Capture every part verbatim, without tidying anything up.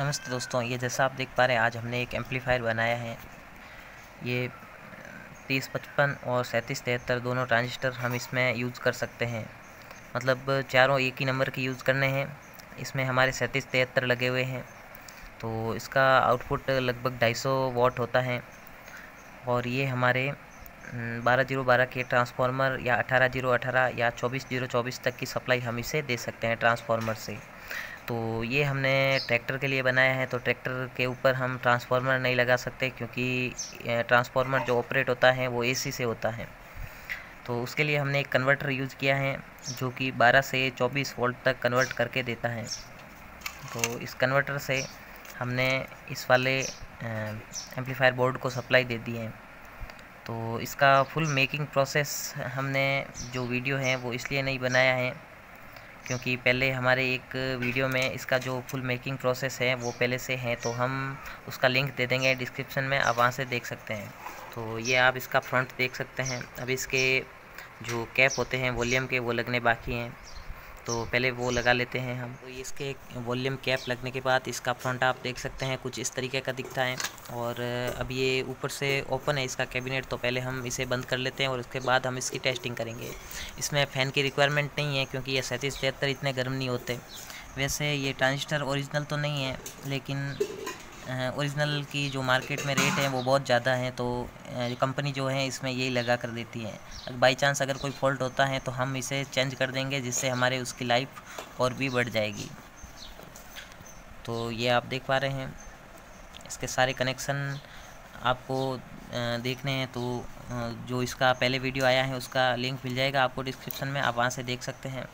नमस्ते दोस्तों, ये जैसा आप देख पा रहे हैं आज हमने एक एम्पलीफायर बनाया है। ये तीस पचपन और सैंतीस तिहत्तर दोनों ट्रांजिस्टर हम इसमें यूज़ कर सकते हैं। मतलब चारों एक ही नंबर के यूज़ करने हैं। इसमें हमारे सैंतीस तिहत्तर लगे हुए हैं, तो इसका आउटपुट लगभग ढाई सौ वाट होता है। और ये हमारे बारह जीरो बारह के ट्रांसफार्मर या अठारह जीरो अठारह या चौबीस जीरो चौबीस तक की सप्लाई हम इसे दे सकते हैं ट्रांसफार्मर से। तो ये हमने ट्रैक्टर के लिए बनाया है, तो ट्रैक्टर के ऊपर हम ट्रांसफार्मर नहीं लगा सकते क्योंकि ट्रांसफार्मर जो ऑपरेट होता है वो एसी से होता है। तो उसके लिए हमने एक कन्वर्टर यूज़ किया है जो कि बारह से चौबीस वोल्ट तक कन्वर्ट करके देता है। तो इस कन्वर्टर से हमने इस वाले एम्पलीफायर बोर्ड को सप्लाई दे दी है। तो इसका फुल मेकिंग प्रोसेस हमने जो वीडियो है वो इसलिए नहीं बनाया है क्योंकि पहले हमारे एक वीडियो में इसका जो फुल मेकिंग प्रोसेस है वो पहले से है, तो हम उसका लिंक दे देंगे डिस्क्रिप्शन में, आप वहाँ से देख सकते हैं। तो ये आप इसका फ्रंट देख सकते हैं। अब इसके जो कैप होते हैं वॉल्यूम के वो लगने बाकी हैं, तो पहले वो लगा लेते हैं हम। तो इसके वॉल्यूम कैप लगने के बाद इसका फ्रंट आप देख सकते हैं कुछ इस तरीके का दिखता है। और अब ये ऊपर से ओपन है इसका कैबिनेट, तो पहले हम इसे बंद कर लेते हैं और उसके बाद हम इसकी टेस्टिंग करेंगे। इसमें फ़ैन की रिक्वायरमेंट नहीं है क्योंकि ये सैंतीस तिहत्तर इतने गर्म नहीं होते। वैसे ये ट्रांजिस्टर ओरिजिनल तो नहीं है, लेकिन ओरिजिनल की जो मार्केट में रेट है वो बहुत ज़्यादा है, तो कंपनी जो है इसमें यही लगा कर देती है। अगर बाई चांस अगर कोई फॉल्ट होता है तो हम इसे चेंज कर देंगे, जिससे हमारे उसकी लाइफ और भी बढ़ जाएगी। तो ये आप देख पा रहे हैं इसके सारे कनेक्शन आपको देखने हैं, तो जो इसका पहले वीडियो आया है उसका लिंक मिल जाएगा आपको डिस्क्रिप्शन में, आप वहाँ से देख सकते हैं।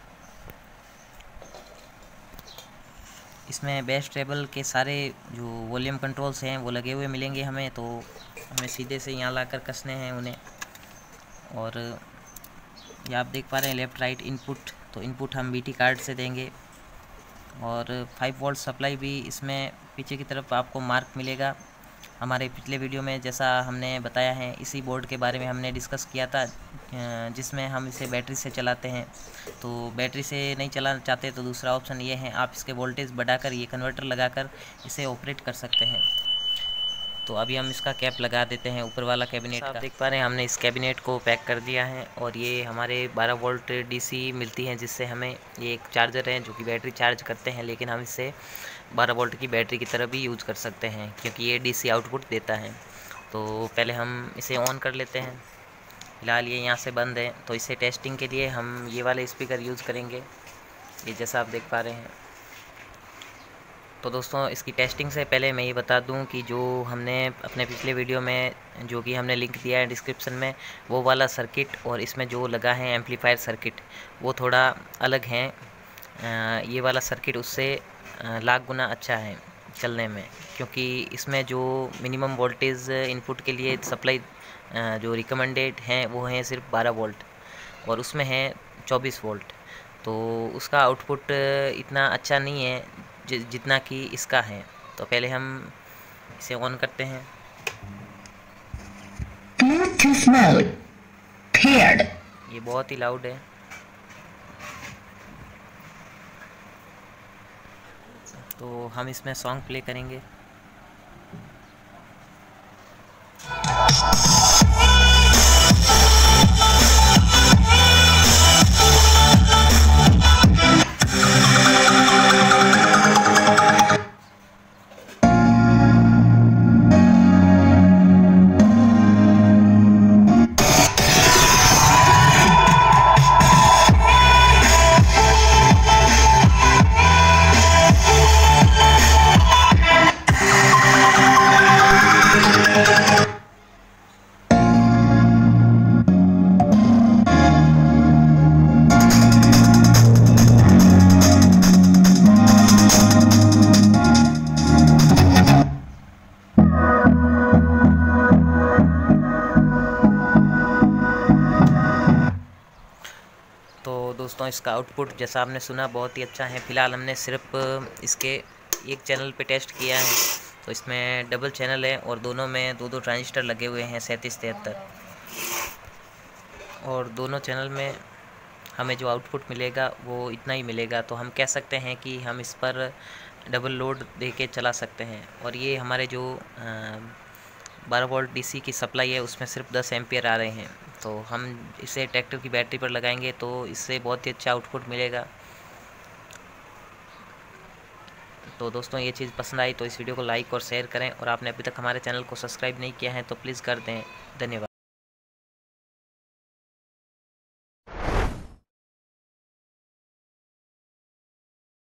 इसमें बेस टेबल के सारे जो वॉल्यूम कंट्रोल्स हैं वो लगे हुए मिलेंगे हमें, तो हमें सीधे से यहाँ लाकर कसने हैं उन्हें। और ये आप देख पा रहे हैं लेफ़्ट राइट इनपुट, तो इनपुट हम बीटी कार्ड से देंगे। और फाइव वोल्ट सप्लाई भी इसमें पीछे की तरफ आपको मार्क मिलेगा। हमारे पिछले वीडियो में जैसा हमने बताया है इसी बोर्ड के बारे में हमने डिस्कस किया था, जिसमें हम इसे बैटरी से चलाते हैं। तो बैटरी से नहीं चलाना चाहते तो दूसरा ऑप्शन ये है, आप इसके वोल्टेज बढ़ाकर ये कन्वर्टर लगाकर इसे ऑपरेट कर सकते हैं। तो अभी हम इसका कैप लगा देते हैं ऊपर वाला कैबिनेट का। आप देख पा रहे हैं हमने इस कैबिनेट को पैक कर दिया है। और ये हमारे बारह वोल्ट डीसी मिलती हैं, जिससे हमें ये एक चार्जर है जो कि बैटरी चार्ज करते हैं, लेकिन हम इसे बारह वोल्ट की बैटरी की तरह भी यूज़ कर सकते हैं क्योंकि ये डीसी आउटपुट देता है। तो पहले हम इसे ऑन कर लेते हैं। फिलहाल ये यहाँ से बंद है, तो इसे टेस्टिंग के लिए हम ये वाले स्पीकर यूज़ करेंगे, ये जैसा आप देख पा रहे हैं। तो दोस्तों इसकी टेस्टिंग से पहले मैं ये बता दूं कि जो हमने अपने पिछले वीडियो में जो कि हमने लिंक दिया है डिस्क्रिप्शन में, वो वाला सर्किट और इसमें जो लगा है एम्पलीफायर सर्किट वो थोड़ा अलग है। ये वाला सर्किट उससे लाख गुना अच्छा है चलने में, क्योंकि इसमें जो मिनिमम वोल्टेज इनपुट के लिए सप्लाई जो रिकमेंडेड हैं वो हैं सिर्फ बारह वोल्ट और उसमें है चौबीस वोल्ट। तो उसका आउटपुट इतना अच्छा नहीं है जितना कि इसका है। तो पहले हम इसे ऑन करते हैं। Bluetooth mode paired. ये बहुत ही लाउड है। तो हम इसमें सॉन्ग प्ले करेंगे। दोस्तों इसका आउटपुट जैसा आपने सुना बहुत ही अच्छा है। फ़िलहाल हमने सिर्फ इसके एक चैनल पे टेस्ट किया है, तो इसमें डबल चैनल है और दोनों में दो दो ट्रांजिस्टर लगे हुए हैं सैंतीस तिहत्तर, और दोनों चैनल में हमें जो आउटपुट मिलेगा वो इतना ही मिलेगा। तो हम कह सकते हैं कि हम इस पर डबल लोड दे के चला सकते हैं। और ये हमारे जो बारह वोल्ट डीसी की सप्लाई है उसमें सिर्फ दस एम्पियर आ रहे हैं। तो हम इसे ट्रैक्टर की बैटरी पर लगाएंगे तो इससे बहुत ही अच्छा आउटपुट मिलेगा। तो दोस्तों ये चीज़ पसंद आई तो इस वीडियो को लाइक और शेयर करें, और आपने अभी तक हमारे चैनल को सब्सक्राइब नहीं किया है तो प्लीज़ कर दें। धन्यवाद।